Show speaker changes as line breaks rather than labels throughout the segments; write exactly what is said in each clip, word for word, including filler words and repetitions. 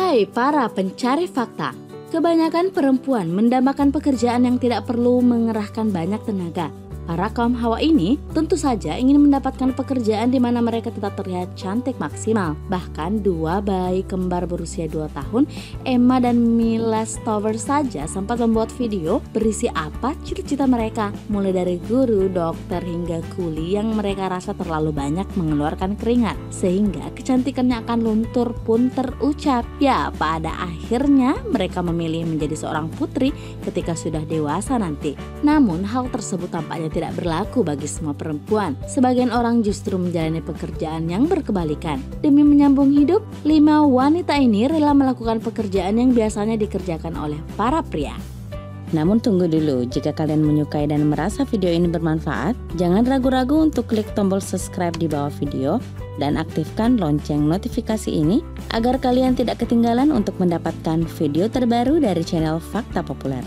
Hai para pencari fakta, kebanyakan perempuan mendambakan pekerjaan yang tidak perlu mengerahkan banyak tenaga. Para kaum hawa ini tentu saja ingin mendapatkan pekerjaan di mana mereka tetap terlihat cantik maksimal. Bahkan dua bayi kembar berusia dua tahun, Emma dan Mila Stover saja sempat membuat video berisi apa cita-cita mereka. Mulai dari guru, dokter, hingga kuli yang mereka rasa terlalu banyak mengeluarkan keringat. Sehingga kecantikannya akan luntur pun terucap. Ya, pada akhirnya mereka memilih menjadi seorang putri ketika sudah dewasa nanti. Namun hal tersebut tampaknya tidak berlaku bagi semua perempuan. Sebagian orang justru menjalani pekerjaan yang berkebalikan. Demi menyambung hidup, lima wanita ini rela melakukan pekerjaan yang biasanya dikerjakan oleh para pria.
Namun tunggu dulu, jika kalian menyukai dan merasa video ini bermanfaat, jangan ragu-ragu untuk klik tombol subscribe di bawah video dan aktifkan lonceng notifikasi ini agar kalian tidak ketinggalan untuk mendapatkan video terbaru dari channel Fakta Populer.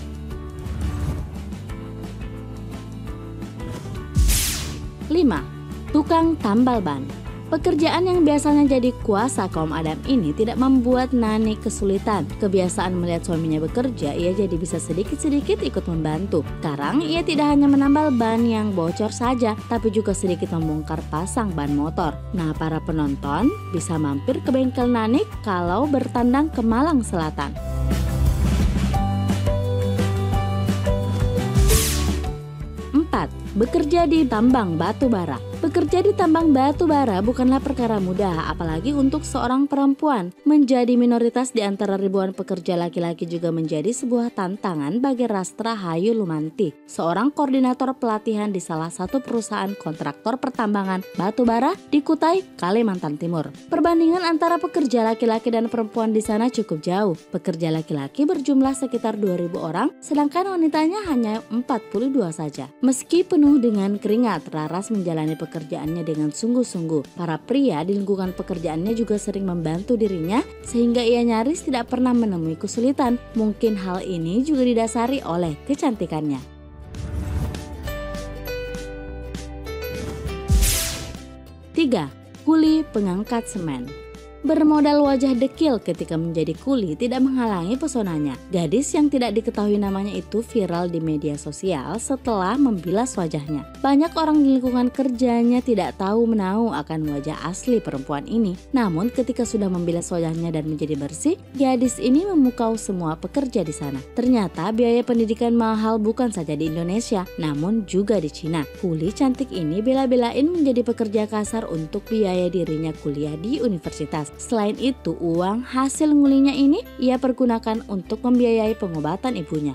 lima. Tukang tambal ban. Pekerjaan yang biasanya jadi kuasa kaum Adam ini tidak membuat Nani kesulitan. Kebiasaan melihat suaminya bekerja, ia jadi bisa sedikit-sedikit ikut membantu. Sekarang ia tidak hanya menambal ban yang bocor saja, tapi juga sedikit membongkar pasang ban motor. Nah, para penonton bisa mampir ke bengkel Nani kalau bertandang ke Malang Selatan. empat. Bekerja di tambang batu bara. Bekerja di tambang batu bara bukanlah perkara mudah, apalagi untuk seorang perempuan. Menjadi minoritas di antara ribuan pekerja laki-laki juga menjadi sebuah tantangan bagi Rastra Hayu Lumanti, seorang koordinator pelatihan di salah satu perusahaan kontraktor pertambangan batu bara di Kutai, Kalimantan Timur. Perbandingan antara pekerja laki-laki dan perempuan di sana cukup jauh. Pekerja laki-laki berjumlah sekitar dua ribu orang, sedangkan wanitanya hanya empat puluh dua saja. Meski penuh dengan keringat, Raras menjalani pekerjaannya dengan sungguh-sungguh. Para pria di lingkungan pekerjaannya juga sering membantu dirinya, sehingga ia nyaris tidak pernah menemui kesulitan. Mungkin hal ini juga didasari oleh kecantikannya. tiga. Kuli pengangkat semen. Bermodal wajah dekil ketika menjadi kuli tidak menghalangi pesonanya. Gadis yang tidak diketahui namanya itu viral di media sosial setelah membilas wajahnya. Banyak orang di lingkungan kerjanya tidak tahu menahu akan wajah asli perempuan ini. Namun ketika sudah membilas wajahnya dan menjadi bersih, gadis ini memukau semua pekerja di sana. Ternyata biaya pendidikan mahal bukan saja di Indonesia, namun juga di Cina. Kuli cantik ini bela-belain menjadi pekerja kasar untuk biaya dirinya kuliah di universitas. Selain itu, uang hasil ngulinya ini ia pergunakan untuk membiayai pengobatan ibunya.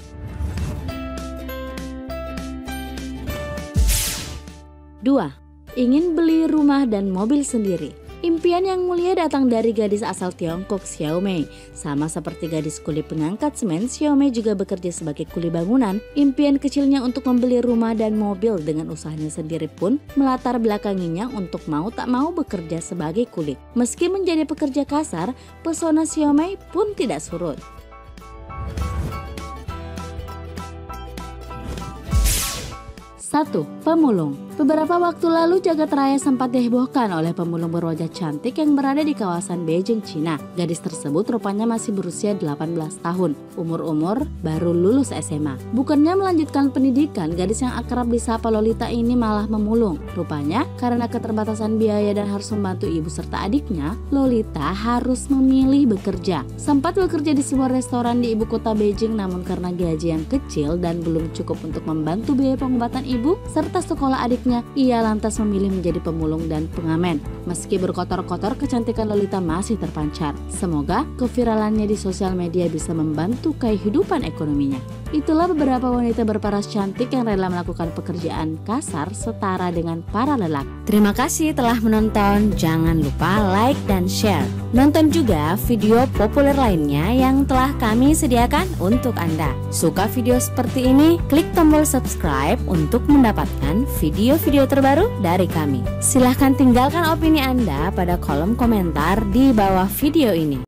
dua. Ingin beli rumah dan mobil sendiri. Impian yang mulia datang dari gadis asal Tiongkok, Xiao Mei. Sama seperti gadis kuli pengangkat semen, Xiao Mei juga bekerja sebagai kuli bangunan. Impian kecilnya untuk membeli rumah dan mobil dengan usahanya sendiri pun melatar belakanginya untuk mau tak mau bekerja sebagai kuli. Meski menjadi pekerja kasar, pesona Xiao Mei pun tidak surut. satu. Pemulung. Beberapa waktu lalu jagat raya sempat dihebohkan oleh pemulung berwajah cantik yang berada di kawasan Beijing, Cina. Gadis tersebut rupanya masih berusia delapan belas tahun, umur-umur baru lulus S M A. Bukannya melanjutkan pendidikan, gadis yang akrab disapa Lolita ini malah memulung. Rupanya karena keterbatasan biaya dan harus membantu ibu serta adiknya, Lolita harus memilih bekerja. Sempat bekerja di sebuah restoran di ibu kota Beijing, namun karena gaji yang kecil dan belum cukup untuk membantu biaya pengobatan ibu serta sekolah adiknya, ia lantas memilih menjadi pemulung dan pengamen. Meski berkotor-kotor, kecantikan Lolita masih terpancar. Semoga keviralannya di sosial media bisa membantu kehidupan ekonominya. Itulah beberapa wanita berparas cantik yang rela melakukan pekerjaan kasar setara dengan para lelaki. Terima kasih telah menonton. Jangan lupa like dan share. Nonton juga video populer lainnya yang telah kami sediakan untuk Anda. Suka video seperti ini? Klik tombol subscribe untuk mendapatkan video-video terbaru dari kami. Silahkan tinggalkan opini Anda pada kolom komentar di bawah video ini.